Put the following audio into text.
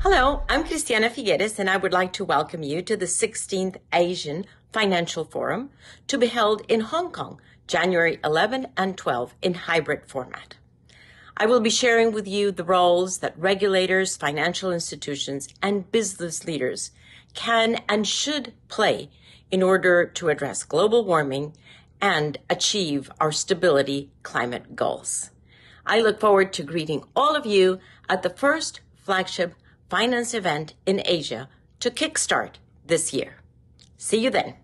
Hello, I'm Christiana Figueres, and I would like to welcome you to the 16th Asian Financial Forum to be held in Hong Kong, January 11 and 12 in hybrid format. I will be sharing with you the roles that regulators, financial institutions, and business leaders can and should play in order to address global warming and achieve our stability climate goals. I look forward to greeting all of you at the first flagship finance event in Asia to kickstart this year. See you then.